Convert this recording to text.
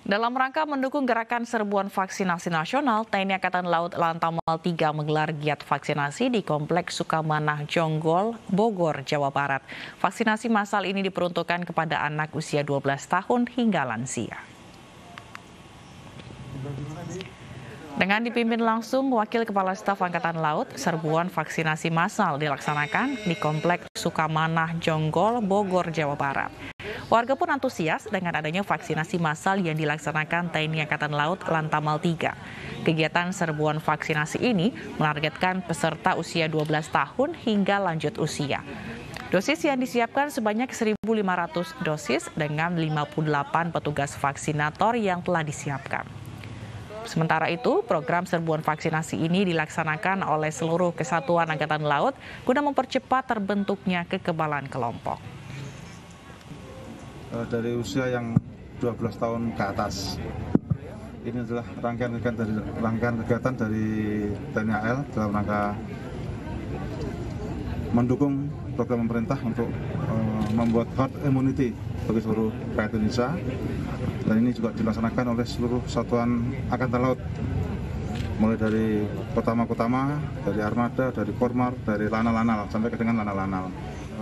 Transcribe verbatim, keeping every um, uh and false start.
Dalam rangka mendukung gerakan serbuan vaksinasi nasional, T N I Angkatan Laut Lantamal tiga menggelar giat vaksinasi di Kompleks Sukamanah Jonggol, Bogor, Jawa Barat. Vaksinasi massal ini diperuntukkan kepada anak usia dua belas tahun hingga lansia. Dengan dipimpin langsung Wakil Kepala Staf Angkatan Laut, serbuan vaksinasi massal dilaksanakan di Kompleks Sukamanah Jonggol, Bogor, Jawa Barat. Warga pun antusias dengan adanya vaksinasi massal yang dilaksanakan T N I Angkatan Laut Lantamal tiga. Kegiatan serbuan vaksinasi ini menargetkan peserta usia dua belas tahun hingga lanjut usia. Dosis yang disiapkan sebanyak seribu lima ratus dosis dengan lima puluh delapan petugas vaksinator yang telah disiapkan. Sementara itu, program serbuan vaksinasi ini dilaksanakan oleh seluruh kesatuan Angkatan Laut guna mempercepat terbentuknya kekebalan kelompok. Dari usia yang dua belas tahun ke atas. Ini adalah rangkaian kegiatan dari, rangkaian kegiatan dari T N I A L dalam rangka mendukung program pemerintah untuk uh, membuat herd immunity bagi seluruh rakyat Indonesia. Dan ini juga dilaksanakan oleh seluruh satuan Angkatan Laut, mulai dari Kotama-Kotama, dari Armada, dari Kormar, dari Lanal-Lanal, sampai ke dengan Lanal-Lanal.